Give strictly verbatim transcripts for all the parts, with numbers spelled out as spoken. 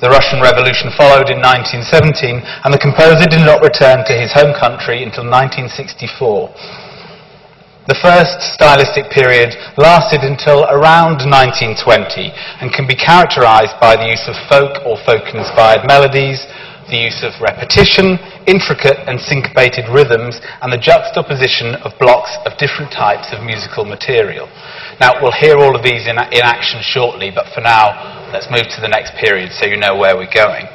The Russian Revolution followed in nineteen seventeen, and the composer did not return to his home country until nineteen sixty-four. The first stylistic period lasted until around nineteen twenty and can be characterized by the use of folk or folk-inspired melodies, the use of repetition, intricate and syncopated rhythms, and the juxtaposition of blocks of different types of musical material. Now, we'll hear all of these in, in action shortly, but for now, let's move to the next period so you know where we're going.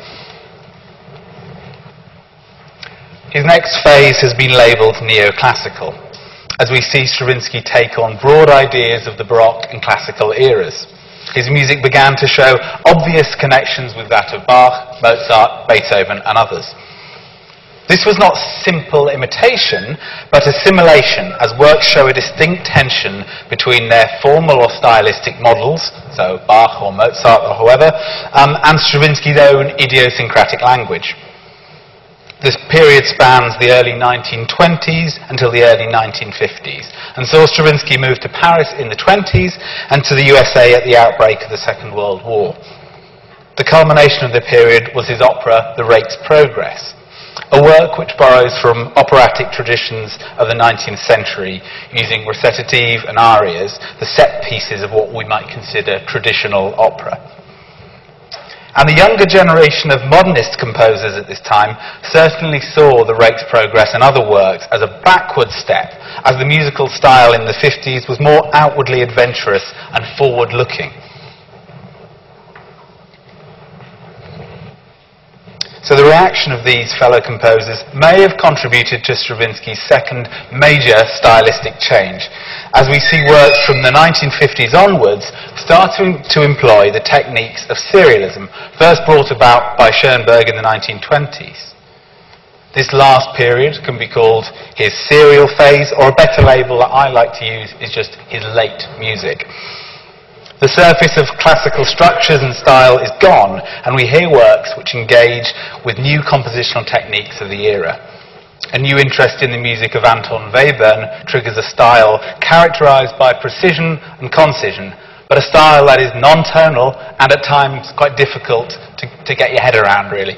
His next phase has been labelled neoclassical, as we see Stravinsky take on broad ideas of the Baroque and classical eras. His music began to show obvious connections with that of Bach, Mozart, Beethoven, and others. This was not simple imitation, but assimilation, as works show a distinct tension between their formal or stylistic models, so Bach or Mozart or whoever, um, and Stravinsky's own idiosyncratic language. This period spans the early nineteen twenties until the early nineteen fifties, and saw Stravinsky move to Paris in the twenties and to the U S A at the outbreak of the Second World War. The culmination of the period was his opera, The Rake's Progress, a work which borrows from operatic traditions of the nineteenth century, using recitative and arias, the set pieces of what we might consider traditional opera. And the younger generation of modernist composers at this time certainly saw The Rake's Progress and other works as a backward step, as the musical style in the fifties was more outwardly adventurous and forward-looking. So the reaction of these fellow composers may have contributed to Stravinsky's second major stylistic change, as we see works from the nineteen fifties onwards starting to employ the techniques of serialism, first brought about by Schoenberg in the nineteen twenties. This last period can be called his serial phase, or a better label that I like to use is just his late music. The surface of classical structures and style is gone, and we hear works which engage with new compositional techniques of the era. A new interest in the music of Anton Webern triggers a style characterized by precision and concision, but a style that is non-tonal and at times quite difficult to, to get your head around, really.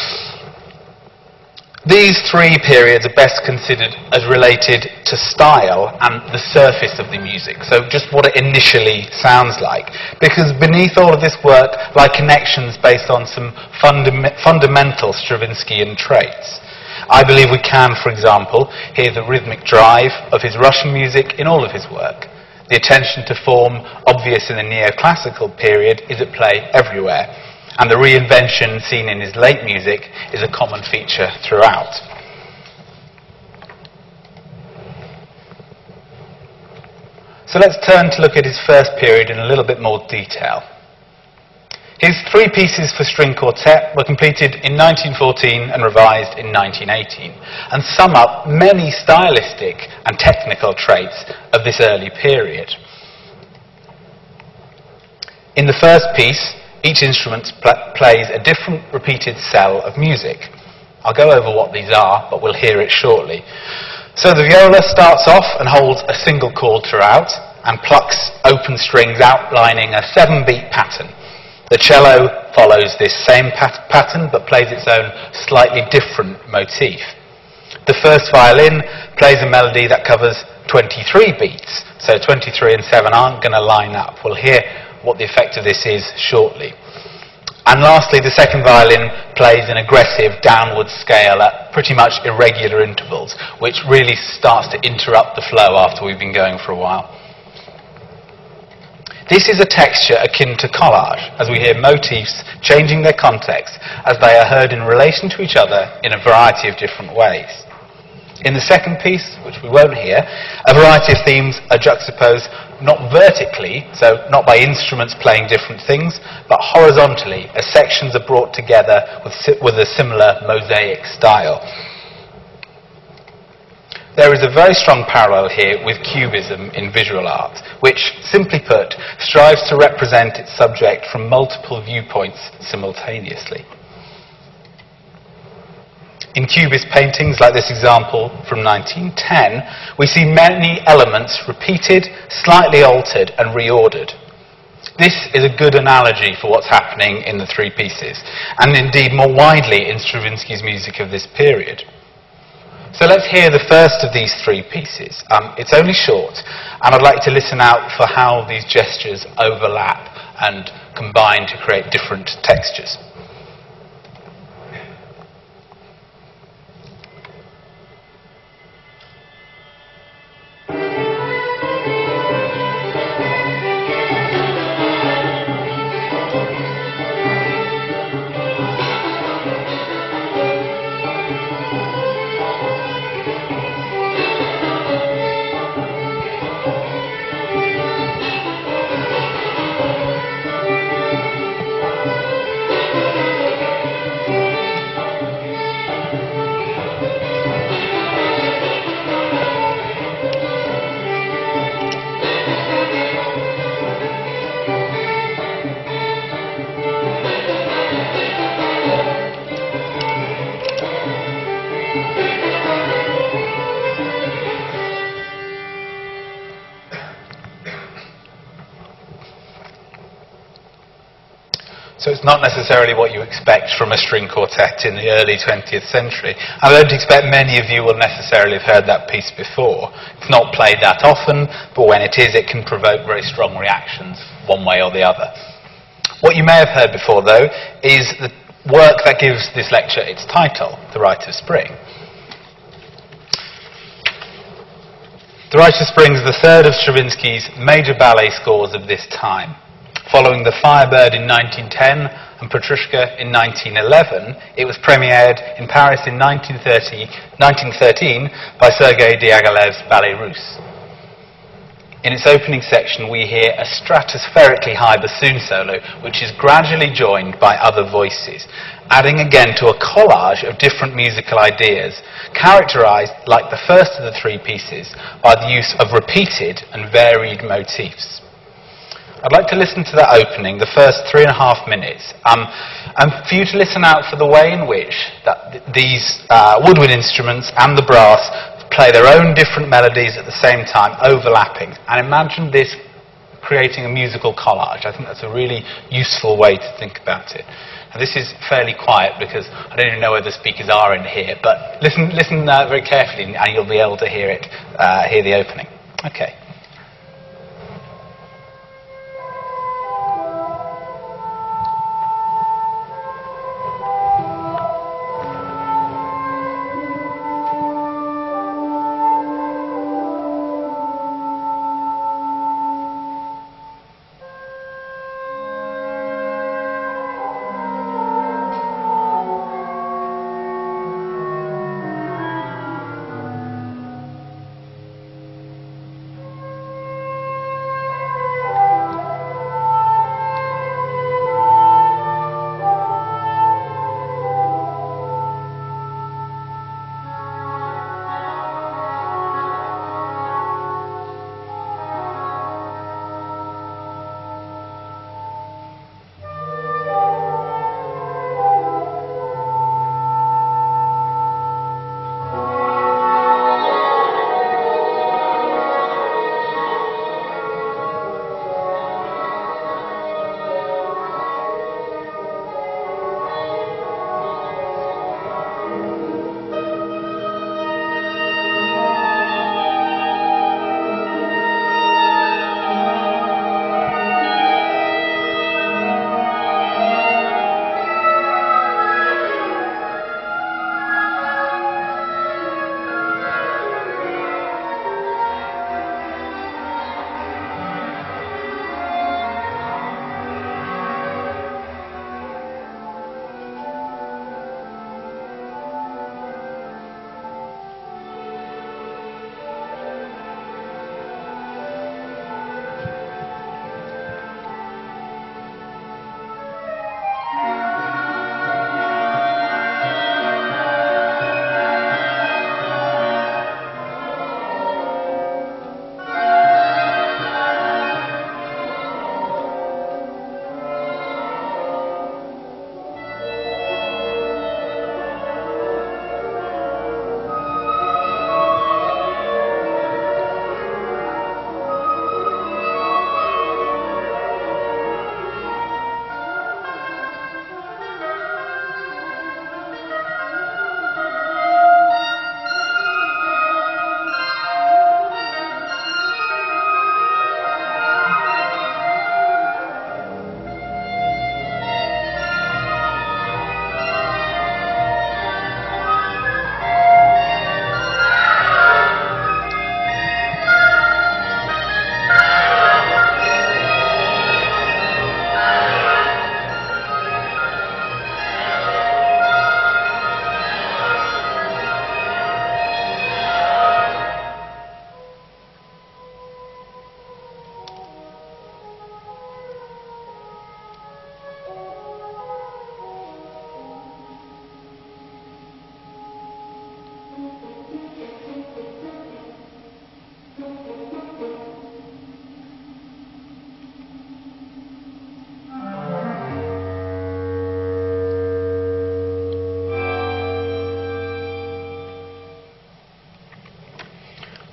These three periods are best considered as related to style and the surface of the music, so just what it initially sounds like, because beneath all of this work lie connections based on some fundam- fundamental Stravinskian traits. I believe we can, for example, hear the rhythmic drive of his Russian music in all of his work. The attention to form, obvious in the neoclassical period, is at play everywhere, and the reinvention seen in his late music is a common feature throughout. So let's turn to look at his first period in a little bit more detail. His three pieces for string quartet were completed in nineteen fourteen and revised in nineteen eighteen, and sum up many stylistic and technical traits of this early period. In the first piece, each instrument pl- plays a different repeated cell of music. I'll go over what these are, but we'll hear it shortly. So the viola starts off and holds a single chord throughout and plucks open strings outlining a seven-beat pattern. The cello follows this same pat- pattern but plays its own slightly different motif. The first violin plays a melody that covers twenty-three beats, so twenty-three and seven aren't going to line up. We'll hear what the effect of this is shortly. And lastly, the second violin plays an aggressive downward scale at pretty much irregular intervals, which really starts to interrupt the flow after we've been going for a while. This is a texture akin to collage, as we hear motifs changing their context as they are heard in relation to each other in a variety of different ways. In the second piece, which we won't hear, a variety of themes are juxtaposed not vertically, so not by instruments playing different things, but horizontally, as sections are brought together with, with a similar mosaic style. There is a very strong parallel here with Cubism in visual art, which, simply put, strives to represent its subject from multiple viewpoints simultaneously. In Cubist paintings, like this example from nineteen ten, we see many elements repeated, slightly altered and reordered. This is a good analogy for what's happening in the three pieces, and indeed more widely in Stravinsky's music of this period. So let's hear the first of these three pieces. Um, it's only short, and I'd like to listen out for how these gestures overlap and combine to create different textures. So it's not necessarily what you expect from a string quartet in the early twentieth century. I don't expect many of you will necessarily have heard that piece before. It's not played that often, but when it is, it can provoke very strong reactions one way or the other. What you may have heard before, though, is the work that gives this lecture its title, The Rite of Spring. The Rite of Spring is the third of Stravinsky's major ballet scores of this time. Following The Firebird in nineteen ten and Petrushka in nineteen eleven, it was premiered in Paris in nineteen thirteen by Sergei Diaghilev's Ballet Russe. In its opening section, we hear a stratospherically high bassoon solo, which is gradually joined by other voices, adding again to a collage of different musical ideas, characterized, like the first of the three pieces, by the use of repeated and varied motifs. I'd like to listen to that opening, the first three and a half minutes, um, and for you to listen out for the way in which that th these uh, woodwind instruments and the brass play their own different melodies at the same time, overlapping. And imagine this creating a musical collage. I think that's a really useful way to think about it. Now, this is fairly quiet because I don't even know where the speakers are in here, but listen, listen uh, very carefully, and you'll be able to hear it, uh, hear the opening. Okay.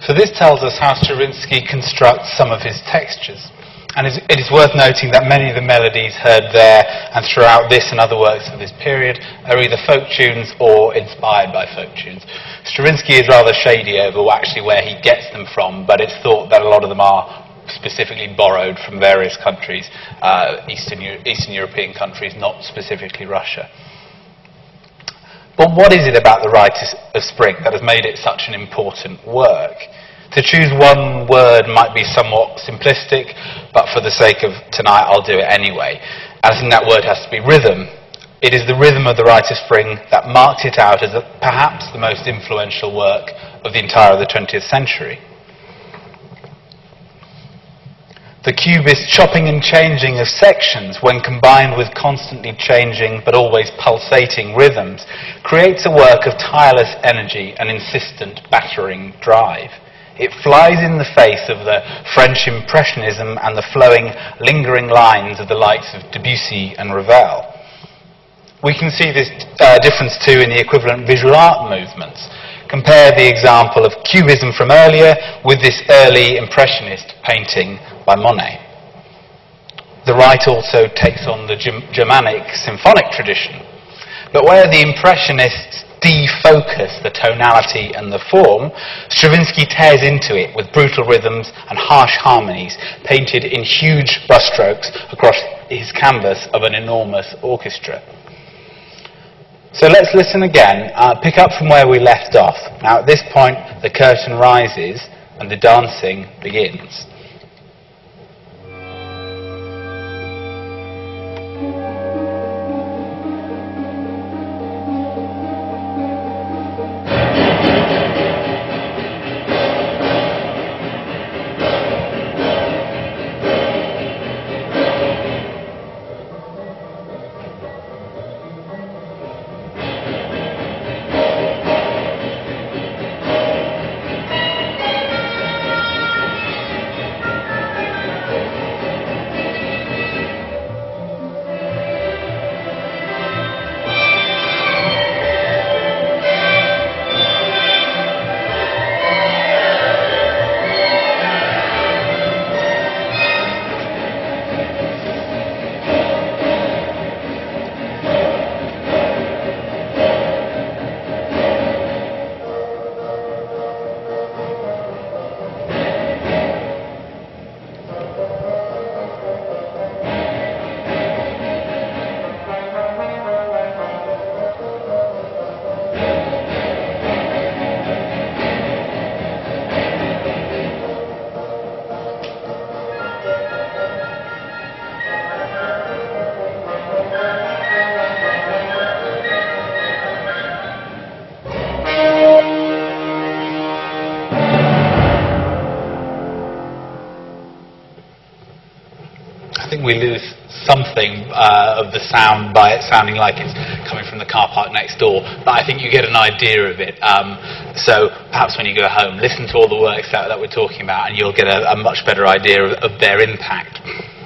So this tells us how Stravinsky constructs some of his textures. And it is worth noting that many of the melodies heard there and throughout this and other works of this period are either folk tunes or inspired by folk tunes. Stravinsky is rather shady over actually where he gets them from, but it's thought that a lot of them are specifically borrowed from various countries, uh, Eastern, Eastern European countries, not specifically Russia. But what is it about the Rite of Spring that has made it such an important work? To choose one word might be somewhat simplistic, but for the sake of tonight I'll do it anyway. I think that word has to be rhythm. It is the rhythm of the Rite of Spring that marked it out as a, perhaps the most influential work of the entire of the twentieth century. The cubist chopping and changing of sections, when combined with constantly changing but always pulsating rhythms, creates a work of tireless energy and insistent battering drive. It flies in the face of the French Impressionism and the flowing, lingering lines of the likes of Debussy and Ravel. We can see this uh, difference too in the equivalent visual art movements. Compare the example of Cubism from earlier with this early Impressionist painting by Monet. The Rite also takes on the Germanic symphonic tradition, but where the Impressionists defocus the tonality and the form, Stravinsky tears into it with brutal rhythms and harsh harmonies painted in huge brushstrokes across his canvas of an enormous orchestra. So let's listen again, uh, pick up from where we left off. Now at this point the curtain rises and the dancing begins. We lose something uh, of the sound by it sounding like it's coming from the car park next door, but I think you get an idea of it. Um, so perhaps when you go home, listen to all the works that, that we're talking about and you'll get a, a much better idea of, of their impact.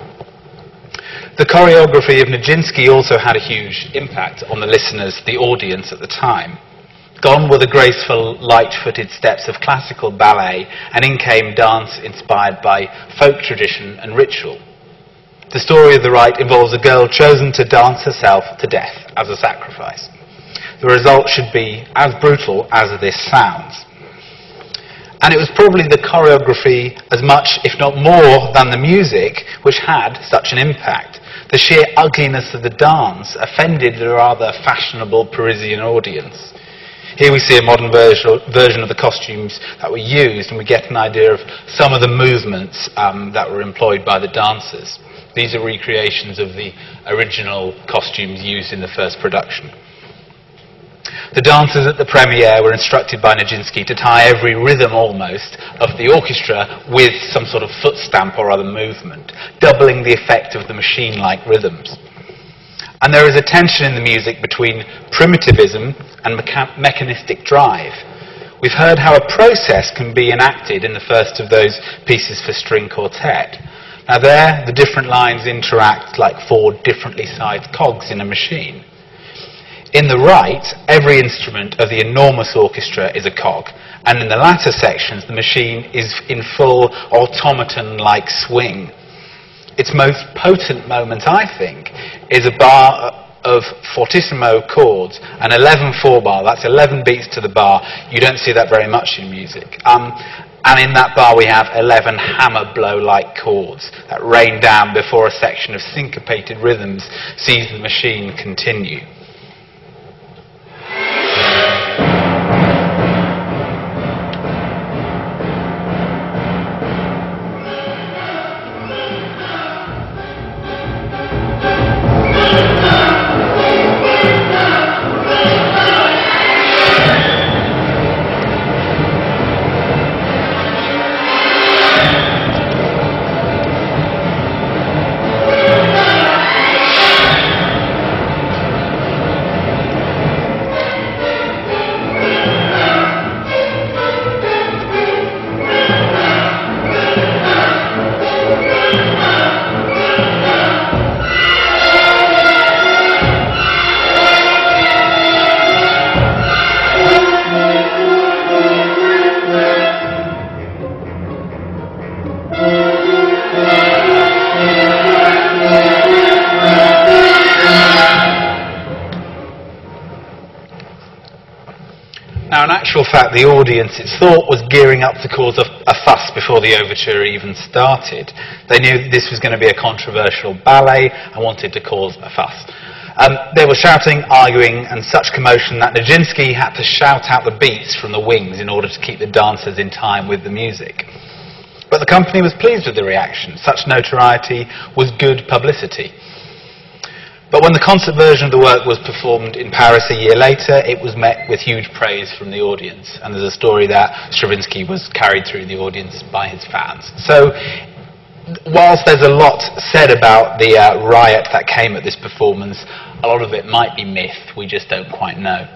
The choreography of Nijinsky also had a huge impact on the listeners, the audience at the time. Gone were the graceful, light-footed steps of classical ballet, and in came dance inspired by folk tradition and ritual. The story of the Rite involves a girl chosen to dance herself to death as a sacrifice. The result should be as brutal as this sounds. And it was probably the choreography as much, if not more, than the music which had such an impact. The sheer ugliness of the dance offended the rather fashionable Parisian audience. Here we see a modern version of the costumes that were used, and we get an idea of some of the movements um, that were employed by the dancers. These are recreations of the original costumes used in the first production. The dancers at the premiere were instructed by Nijinsky to tie every rhythm almost of the orchestra with some sort of foot stamp or other movement, doubling the effect of the machine-like rhythms. And there is a tension in the music between primitivism and mecha- mechanistic drive. We've heard how a process can be enacted in the first of those pieces for string quartet. Now there, the different lines interact like four differently sized cogs in a machine. In the right, every instrument of the enormous orchestra is a cog, and in the latter sections, the machine is in full automaton-like swing. Its most potent moment, I think, is a bar of fortissimo chords, an eleven four bar, that's eleven beats to the bar. You don't see that very much in music. Um, and in that bar we have eleven hammer blow-like chords that rain down before a section of syncopated rhythms sees the machine continue. Now, in actual fact, the audience, it's thought, was gearing up to cause a, a fuss before the overture even started. They knew this was going to be a controversial ballet and wanted to cause a fuss. Um, they were shouting, arguing, and such commotion that Nijinsky had to shout out the beats from the wings in order to keep the dancers in time with the music. But the company was pleased with the reaction. Such notoriety was good publicity. But when the concert version of the work was performed in Paris a year later, it was met with huge praise from the audience. And there's a story that Stravinsky was carried through the audience by his fans. So, whilst there's a lot said about the uh, riot that came at this performance, a lot of it might be myth. We just don't quite know.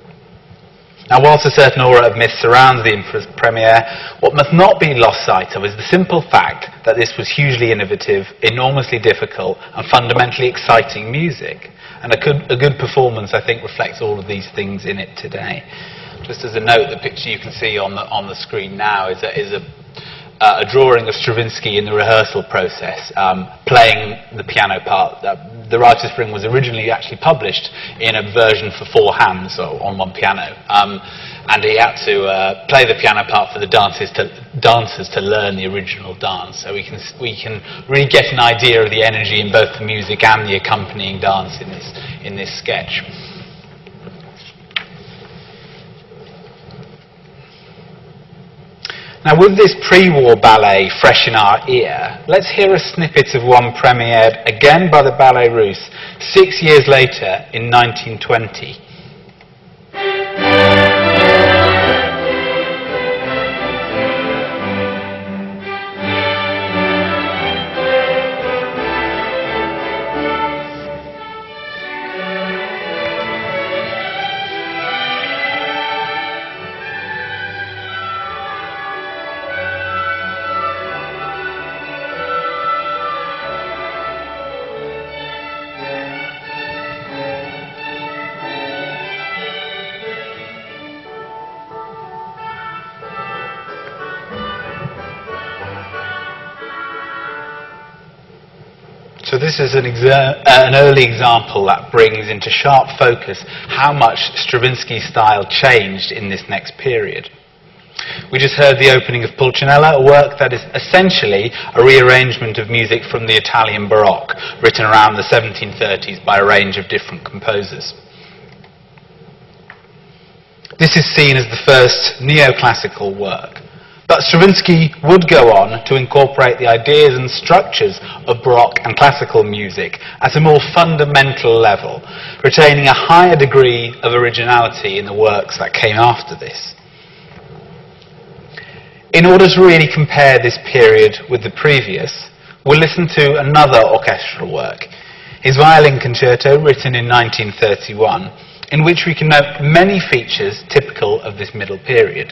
Now, whilst a certain aura of myth surrounds the infra's premiere, what must not be lost sight of is the simple fact that this was hugely innovative, enormously difficult, and fundamentally exciting music. And a good, a good performance, I think, reflects all of these things in it today. Just as a note, the picture you can see on the, on the screen now is a, is a, uh, a drawing of Stravinsky in the rehearsal process, um, playing the piano part. Uh, The Rite of Spring was originally actually published in a version for four hands, so on one piano, um, and he had to uh, play the piano part for the dancers to, dancers to learn the original dance. So we can we can really get an idea of the energy in both the music and the accompanying dance in this in this sketch. Now, with this pre-war ballet fresh in our ear, let's hear a snippet of one premiered again by the Ballet Russe six years later in nineteen twenty. So this is an, exa an early example that brings into sharp focus how much Stravinsky's style changed in this next period. We just heard the opening of Pulcinella, a work that is essentially a rearrangement of music from the Italian Baroque, written around the seventeen thirties by a range of different composers. This is seen as the first neoclassical work. But Stravinsky would go on to incorporate the ideas and structures of Baroque and classical music at a more fundamental level, retaining a higher degree of originality in the works that came after this. In order to really compare this period with the previous, we'll listen to another orchestral work, his violin concerto, written in nineteen thirty-one, in which we can note many features typical of this middle period.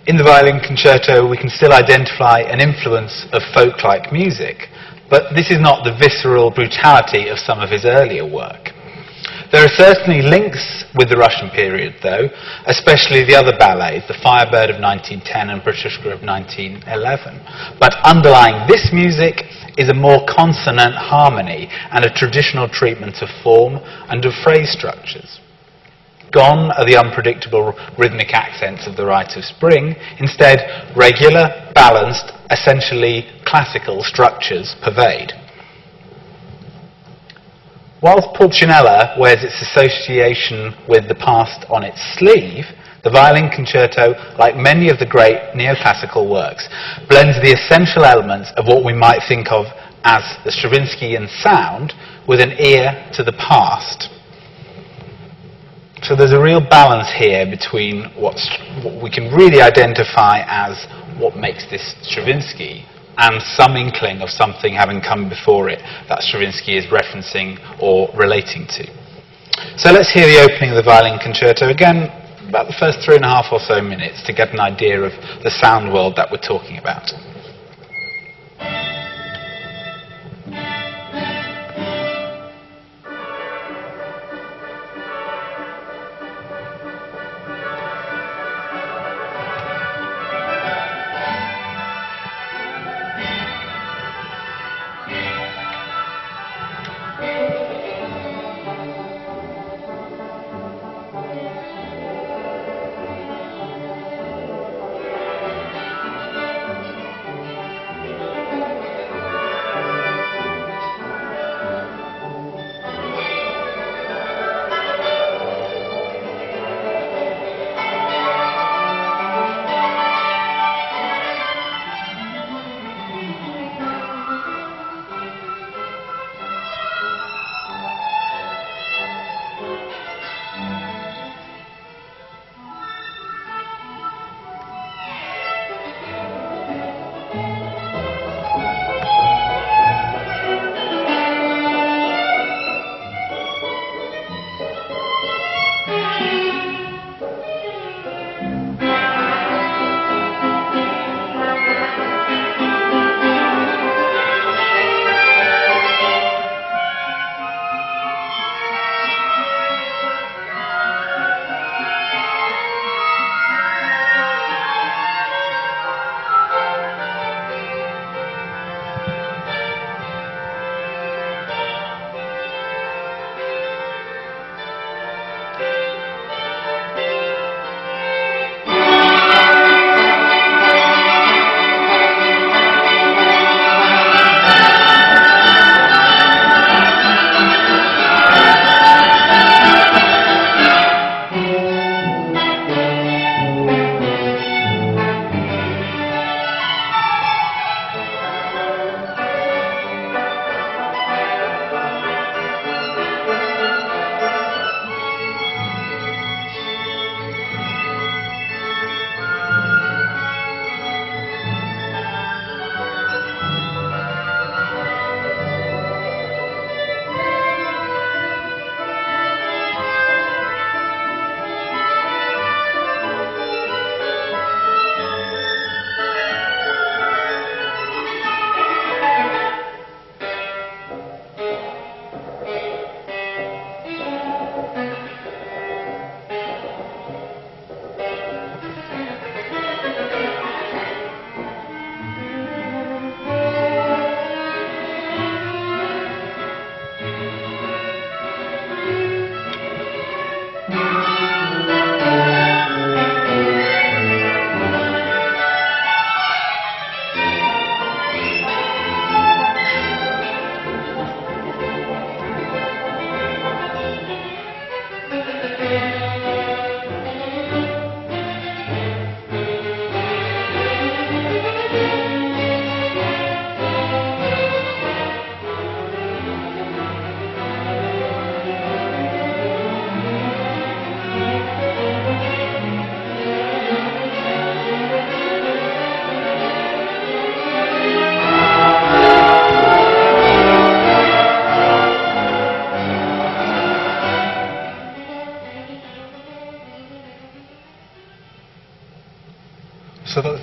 In the violin concerto, we can still identify an influence of folk-like music, but this is not the visceral brutality of some of his earlier work. There are certainly links with the Russian period, though, especially the other ballets, the Firebird of nineteen ten and Petrushka of nineteen eleven. But underlying this music is a more consonant harmony and a traditional treatment of form and of phrase structures. Gone are the unpredictable rhythmic accents of the Rite of Spring. Instead, regular, balanced, essentially classical structures pervade. Whilst Pulcinella wears its association with the past on its sleeve, the violin concerto, like many of the great neoclassical works, blends the essential elements of what we might think of as the Stravinskian sound with an ear to the past. So there's a real balance here between what's, what we can really identify as what makes this Stravinsky and some inkling of something having come before it that Stravinsky is referencing or relating to. So let's hear the opening of the violin concerto again, about the first three and a half or so minutes, to get an idea of the sound world that we're talking about.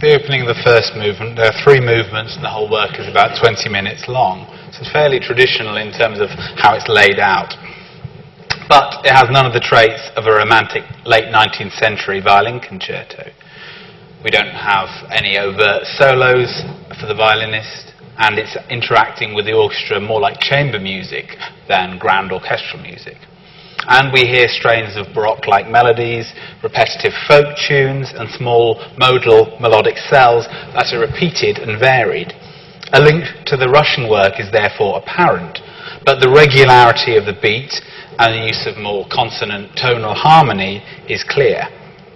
the opening of the first movement. There are three movements and the whole work is about twenty minutes long. So it's fairly traditional in terms of how it's laid out. But it has none of the traits of a romantic late nineteenth century violin concerto. We don't have any overt solos for the violinist, and it's interacting with the orchestra more like chamber music than grand orchestral music. And we hear strains of Baroque-like melodies, repetitive folk tunes, and small modal melodic cells that are repeated and varied. A link to the Russian work is therefore apparent, but the regularity of the beat and the use of more consonant tonal harmony is clear.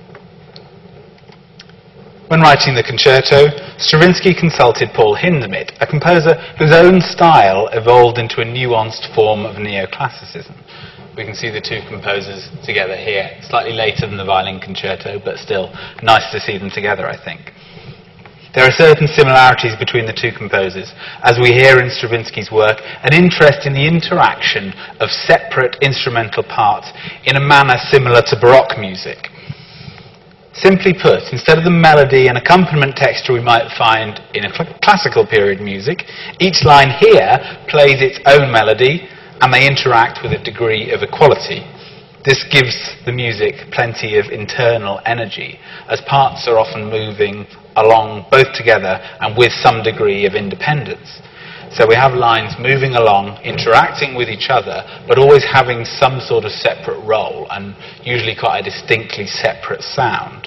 When writing the concerto, Stravinsky consulted Paul Hindemith, a composer whose own style evolved into a nuanced form of neoclassicism. We can see the two composers together here, slightly later than the violin concerto, but still nice to see them together, I think. There are certain similarities between the two composers, as we hear in Stravinsky's work an interest in the interaction of separate instrumental parts in a manner similar to Baroque music. Simply put, instead of the melody and accompaniment texture we might find in a cl- classical period music, each line here plays its own melody and they interact with a degree of equality. This gives the music plenty of internal energy, as parts are often moving along both together and with some degree of independence. So we have lines moving along, interacting with each other, but always having some sort of separate role and usually quite a distinctly separate sound.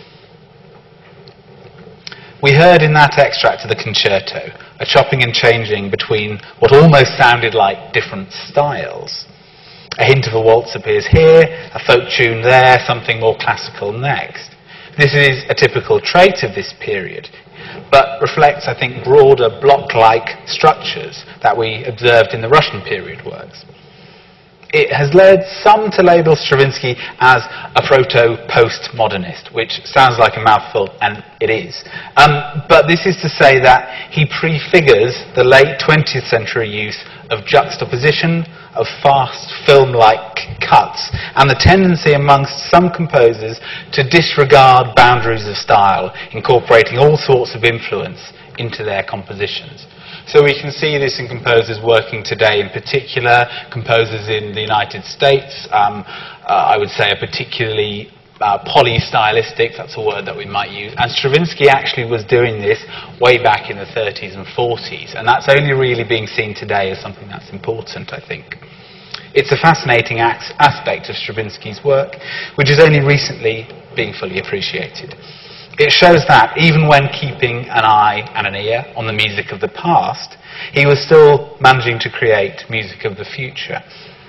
We heard in that extract of the concerto a chopping and changing between what almost sounded like different styles. A hint of a waltz appears here, a folk tune there, something more classical next. This is a typical trait of this period, but reflects, I think, broader block-like structures that we observed in the Russian period works. It has led some to label Stravinsky as a proto-postmodernist, which sounds like a mouthful, and it is. Um, but this is to say that he prefigures the late twentieth century use of juxtaposition, of fast film-like cuts, and the tendency amongst some composers to disregard boundaries of style, incorporating all sorts of influence into their compositions. So we can see this in composers working today, in particular composers in the United States. Um, uh, I would say are particularly uh, polystylistic, that's a word that we might use. And Stravinsky actually was doing this way back in the thirties and forties, and that's only really being seen today as something that's important, I think. It's a fascinating ac- aspect of Stravinsky's work, which is only recently being fully appreciated. It shows that, even when keeping an eye and an ear on the music of the past, he was still managing to create music of the future.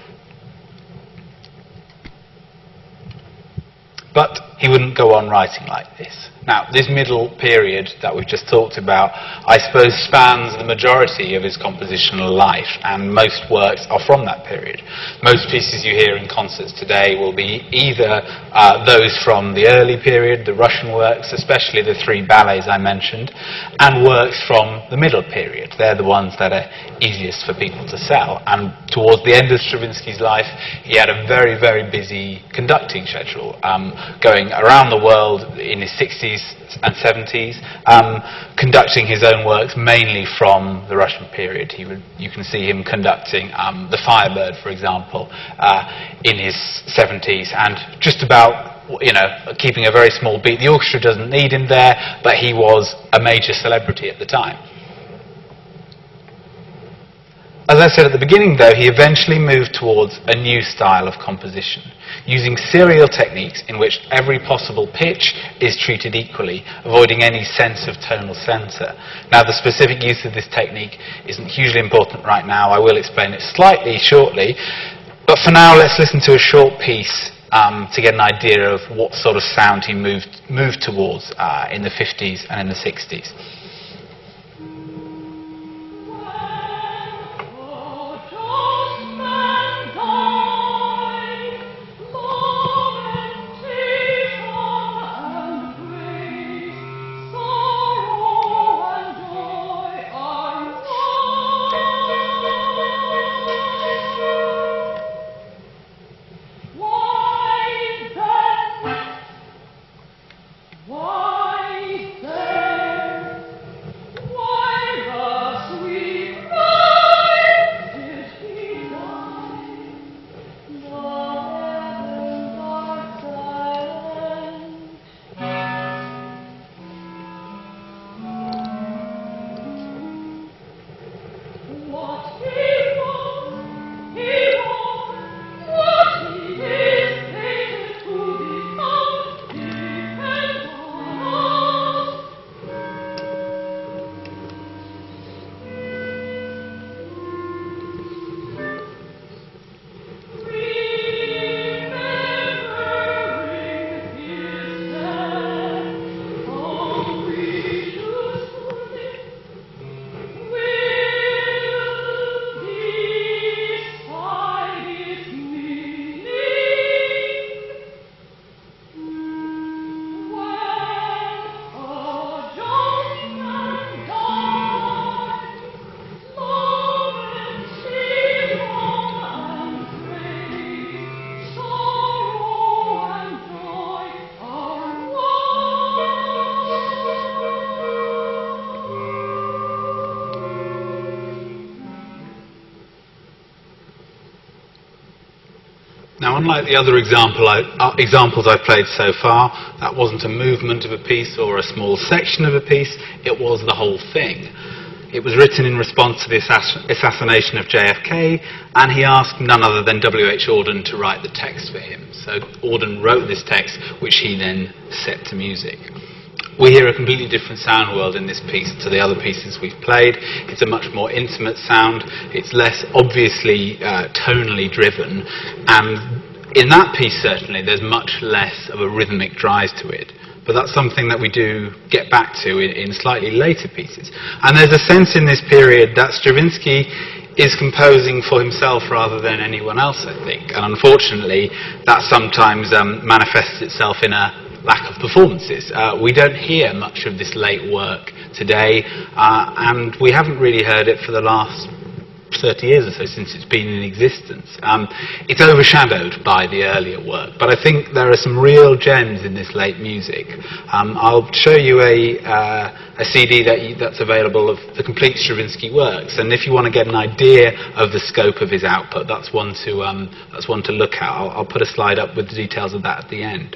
But he wouldn't go on writing like this. Now, this middle period that we've just talked about, I suppose, spans the majority of his compositional life, and most works are from that period. Most pieces you hear in concerts today will be either uh, those from the early period, the Russian works, especially the three ballets I mentioned, and works from the middle period. They're the ones that are easiest for people to sell. And towards the end of Stravinsky's life, he had a very, very busy conducting schedule, um, going around the world in his sixties and seventies, um, conducting his own works mainly from the Russian period. He would, you can see him conducting um, The Firebird, for example, uh, in his seventies, and just about, you know, keeping a very small beat. The orchestra doesn't need him there, but he was a major celebrity at the time. As I said at the beginning, though, he eventually moved towards a new style of composition, using serial techniques in which every possible pitch is treated equally, avoiding any sense of tonal censor. Now, the specific use of this technique isn't hugely important right now. I will explain it slightly shortly. But for now, let's listen to a short piece um, to get an idea of what sort of sound he moved, moved towards uh, in the fifties and in the sixties. Why then? Now, unlike the other example I, uh, examples I've played so far, that wasn't a movement of a piece or a small section of a piece, it was the whole thing. It was written in response to the assass assassination of J F K, and he asked none other than W H Auden to write the text for him. So Auden wrote this text, which he then set to music. We hear a completely different sound world in this piece to the other pieces we've played. It's a much more intimate sound. It's less obviously uh, tonally driven. And in that piece, certainly, there's much less of a rhythmic drive to it. But that's something that we do get back to in, in slightly later pieces. And there's a sense in this period that Stravinsky is composing for himself rather than anyone else, I think. And unfortunately, that sometimes um, manifests itself in a lack of performances. Uh, we don't hear much of this late work today, uh, and we haven't really heard it for the last thirty years or so since it's been in existence. Um, it's overshadowed by the earlier work, but I think there are some real gems in this late music. Um, I'll show you a, uh, a C D that you, that's available of the complete Stravinsky works, and if you want to get an idea of the scope of his output, that's one to, um, that's one to look at. I'll, I'll put a slide up with the details of that at the end.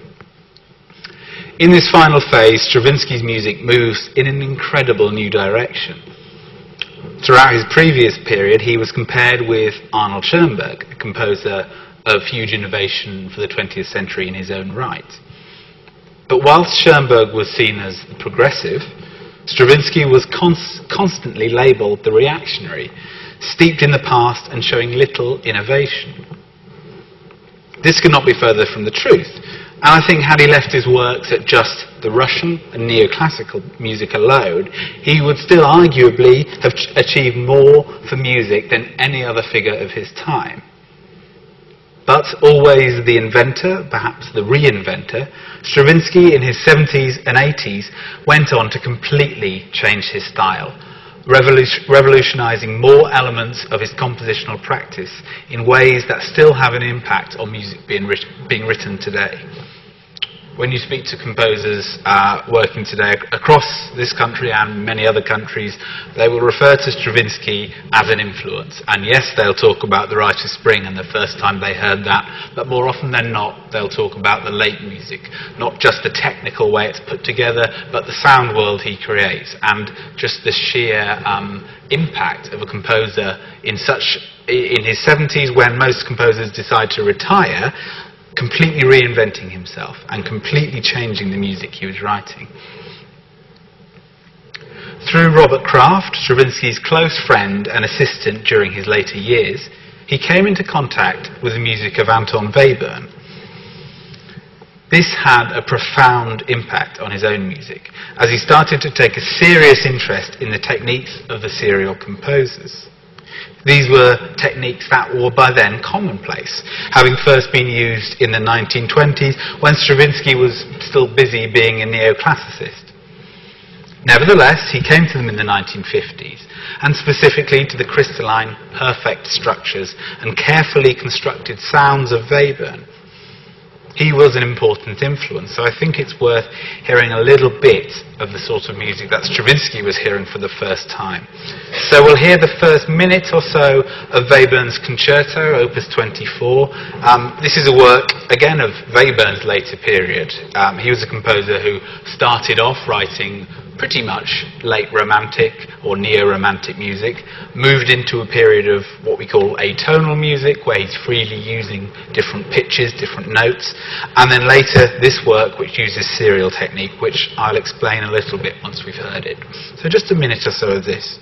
In this final phase, Stravinsky's music moves in an incredible new direction. Throughout his previous period, he was compared with Arnold Schoenberg, a composer of huge innovation for the twentieth century in his own right. But whilst Schoenberg was seen as the progressive, Stravinsky was cons constantly labelled the reactionary, steeped in the past and showing little innovation. This could not be further from the truth. And I think had he left his works at just the Russian and neoclassical music alone, he would still arguably have achieved more for music than any other figure of his time. But always the inventor, perhaps the reinventor, Stravinsky in his seventies and eighties went on to completely change his style, revolutionizing more elements of his compositional practice in ways that still have an impact on music being, writ being written today. When you speak to composers uh, working today across this country and many other countries, they will refer to Stravinsky as an influence. And yes, they'll talk about the Rite of Spring and the first time they heard that, but more often than not, they'll talk about the late music. Not just the technical way it's put together, but the sound world he creates, and just the sheer um, impact of a composer in such, in his seventies, when most composers decide to retire, completely reinventing himself and completely changing the music he was writing. Through Robert Kraft, Stravinsky's close friend and assistant during his later years, he came into contact with the music of Anton Webern. This had a profound impact on his own music, as he started to take a serious interest in the techniques of the serial composers. These were techniques that were by then commonplace, having first been used in the nineteen twenties when Stravinsky was still busy being a neoclassicist. Nevertheless, he came to them in the nineteen fifties, and specifically to the crystalline, perfect structures and carefully constructed sounds of Webern. He was an important influence, so I think it's worth hearing a little bit of the sort of music that Stravinsky was hearing for the first time. So we'll hear the first minute or so of Webern's Concerto, Opus twenty-four. Um, this is a work, again, of Webern's later period. Um, he was a composer who started off writing pretty much late romantic or neo-romantic music, moved into a period of what we call atonal music, where he's freely using different pitches, different notes, and then later this work which uses serial technique, which I'll explain a little bit once we've heard it. So just a minute or so of this.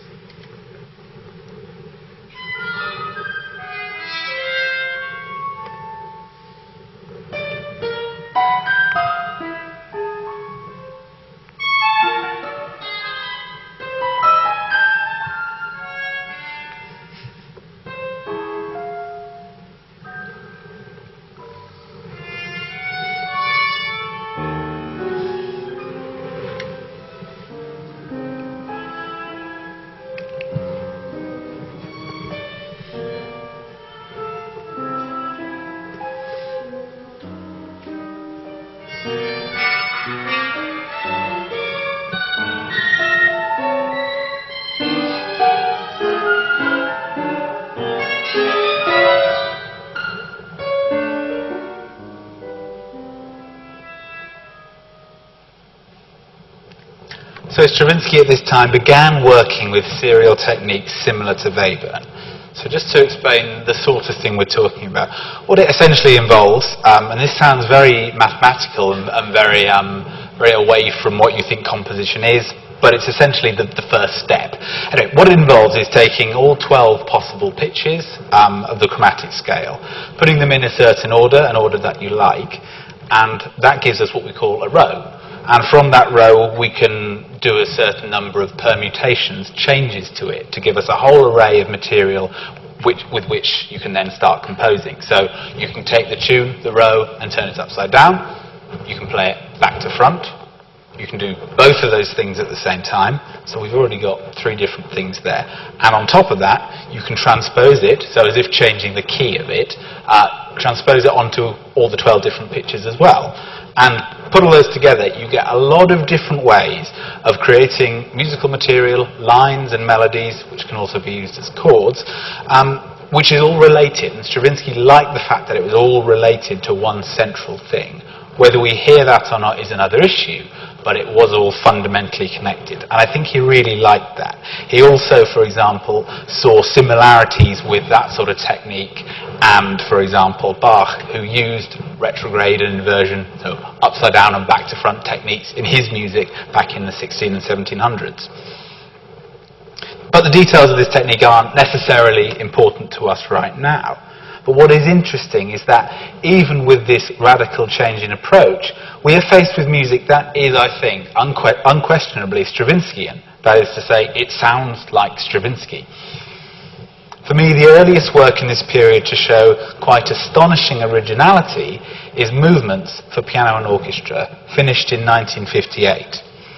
So Stravinsky at this time began working with serial techniques similar to Webern. So just to explain the sort of thing we're talking about, what it essentially involves, um, and this sounds very mathematical and, and very, um, very away from what you think composition is, but it's essentially the, the first step. Anyway, what it involves is taking all twelve possible pitches um, of the chromatic scale, putting them in a certain order, an order that you like, and that gives us what we call a row. And from that row, we can do a certain number of permutations, changes to it, to give us a whole array of material which, with which you can then start composing. So you can take the tune, the row, and turn it upside down. You can play it back to front. You can do both of those things at the same time. So we've already got three different things there. And on top of that, you can transpose it, so as if changing the key of it, uh, transpose it onto all the twelve different pitches as well. And put all those together, you get a lot of different ways of creating musical material, lines and melodies, which can also be used as chords, um, which is all related. And Stravinsky liked the fact that it was all related to one central thing. Whether we hear that or not is another issue, but it was all fundamentally connected. And I think he really liked that. He also, for example, saw similarities with that sort of technique and, for example, Bach, who used retrograde and inversion, so upside down and back to front techniques in his music back in the sixteen and seventeen hundreds. But the details of this technique aren't necessarily important to us right now. But what is interesting is that even with this radical change in approach, we are faced with music that is, I think, unque- unquestionably Stravinskian. That is to say, it sounds like Stravinsky. For me, the earliest work in this period to show quite astonishing originality is Movements for Piano and Orchestra, finished in nineteen fifty-eight.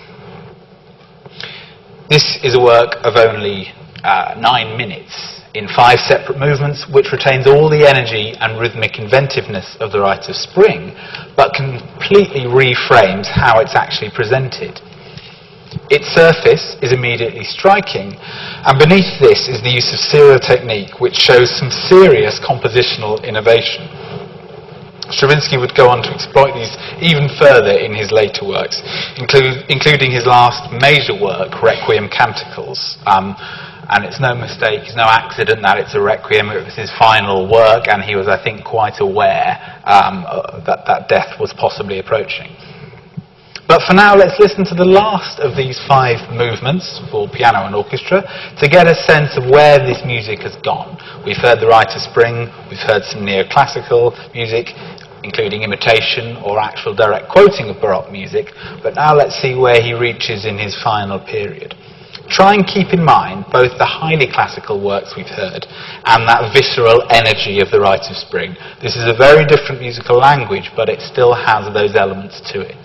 This is a work of only uh, nine minutes in five separate movements, which retains all the energy and rhythmic inventiveness of the Rite of Spring, but completely reframes how it's actually presented. Its surface is immediately striking, and beneath this is the use of serial technique, which shows some serious compositional innovation. Stravinsky would go on to exploit these even further in his later works, include, including his last major work, Requiem Canticles. Um, and it's no mistake, it's no accident that it's a requiem. It was his final work, and he was, I think, quite aware um, that that death was possibly approaching. But for now, let's listen to the last of these five movements for piano and orchestra to get a sense of where this music has gone. We've heard the Rite of Spring, we've heard some neoclassical music, including imitation or actual direct quoting of Baroque music, but now let's see where he reaches in his final period. Try and keep in mind both the highly classical works we've heard and that visceral energy of the Rite of Spring. This is a very different musical language, but it still has those elements to it.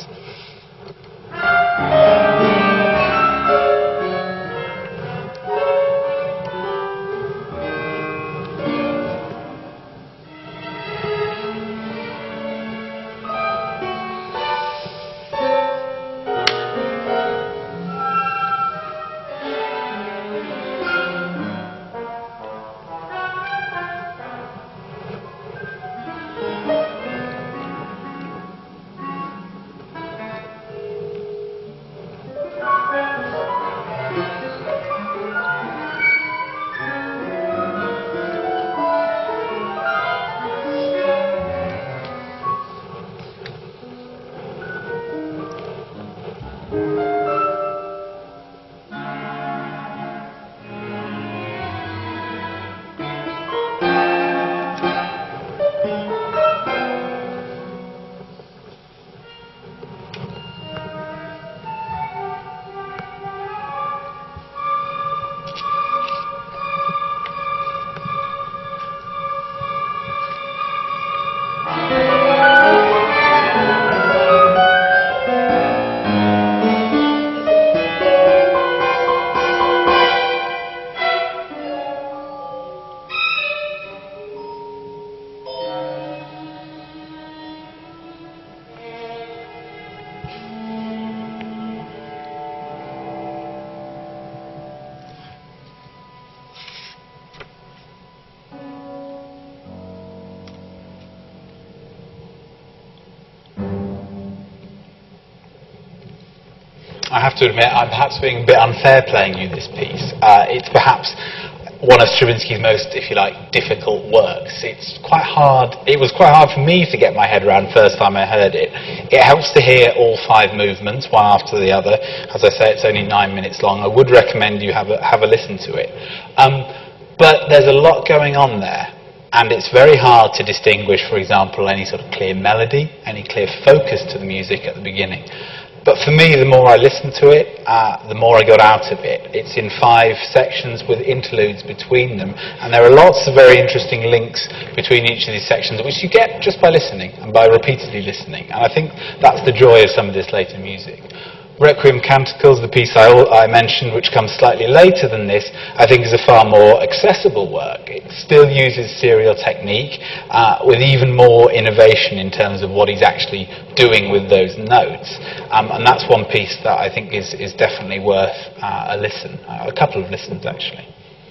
I have to admit, I'm perhaps being a bit unfair playing you this piece. Uh, it's perhaps one of Stravinsky's most, if you like, difficult works. It's quite hard. It was quite hard for me to get my head around the first time I heard it. It helps to hear all five movements, one after the other. As I say, it's only nine minutes long. I would recommend you have a, have a listen to it. Um, but there's a lot going on there. And it's very hard to distinguish, for example, any sort of clear melody, any clear focus to the music at the beginning. But for me, the more I listened to it, uh, the more I got out of it. It's in five sections with interludes between them. And there are lots of very interesting links between each of these sections, which you get just by listening and by repeatedly listening. And I think that's the joy of some of this later music. Requiem Canticles, the piece I, I mentioned, which comes slightly later than this, I think is a far more accessible work. It still uses serial technique uh, with even more innovation in terms of what he's actually doing with those notes. Um, and that's one piece that I think is, is definitely worth uh, a listen, uh, a couple of listens actually.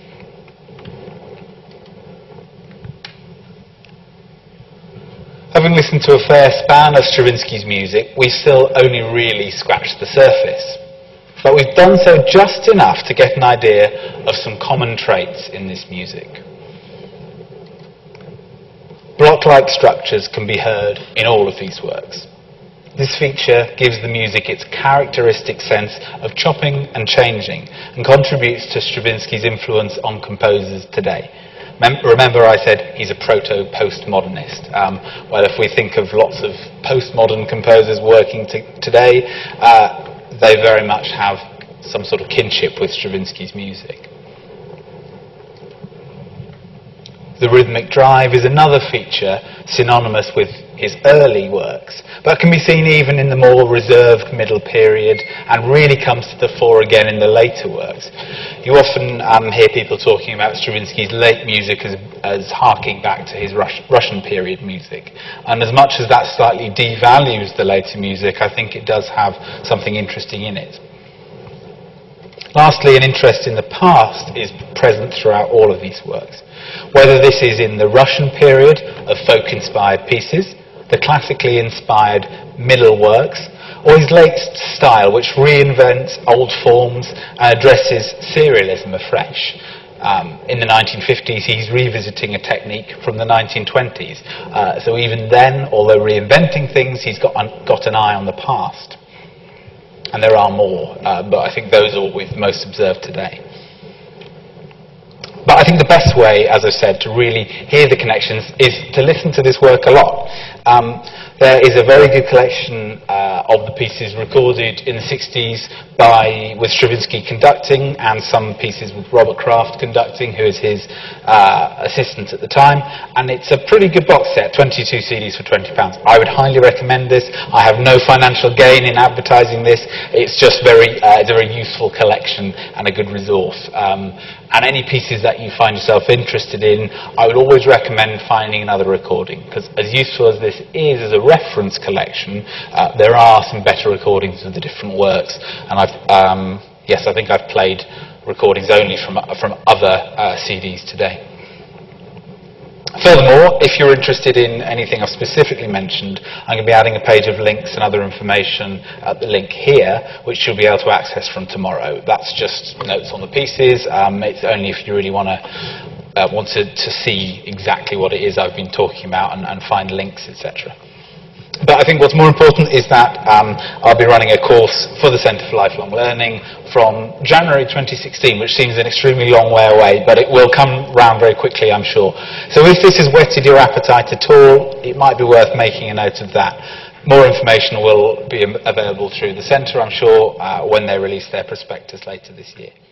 Having listened to a fair span of Stravinsky's music, we've still only really scratched the surface. But we've done so just enough to get an idea of some common traits in this music. Block-like structures can be heard in all of these works. This feature gives the music its characteristic sense of chopping and changing and contributes to Stravinsky's influence on composers today. Remember I said he's a proto-postmodernist. Um, well, if we think of lots of postmodern composers working today, uh, they very much have some sort of kinship with Stravinsky's music. The rhythmic drive is another feature synonymous with his early works, but can be seen even in the more reserved middle period and really comes to the fore again in the later works. You often um, hear people talking about Stravinsky's late music as, as harking back to his Rus Russian period music. And as much as that slightly devalues the later music, I think it does have something interesting in it. Lastly, an interest in the past is present throughout all of these works. Whether this is in the Russian period of folk-inspired pieces, the classically inspired middle works, or his late style, which reinvents old forms and addresses serialism afresh. Um, in the nineteen fifties, he's revisiting a technique from the nineteen twenties. Uh, so even then, although reinventing things, he's got, un got an eye on the past. And there are more, uh, but I think those are what we've most observed today. But I think the best way, as I said, to really hear the connections is to listen to this work a lot. Um, there is a very good collection uh, of the pieces recorded in the sixties by, with Stravinsky conducting, and some pieces with Robert Kraft conducting, who is his uh, assistant at the time. And it's a pretty good box set, twenty-two C Ds for twenty pounds. I would highly recommend this. I have no financial gain in advertising this. It's just very, uh, it's a very useful collection and a good resource. Um, And any pieces that you find yourself interested in, I would always recommend finding another recording, because as useful as this is as a reference collection, uh, there are some better recordings of the different works. And I've, um, yes, I think I've played recordings only from, from other uh, C Ds today. Furthermore, if you're interested in anything I've specifically mentioned, I'm going to be adding a page of links and other information at the link here, which you'll be able to access from tomorrow. That's just notes on the pieces. Um, it's only if you really want to uh, want to, to see exactly what it is I've been talking about and, and find links, et cetera. But I think what's more important is that um, I'll be running a course for the Centre for Lifelong Learning from January twenty sixteen, which seems an extremely long way away, but it will come round very quickly, I'm sure. So if this has whetted your appetite at all, it might be worth making a note of that. More information will be available through the Centre, I'm sure, uh, when they release their prospectus later this year.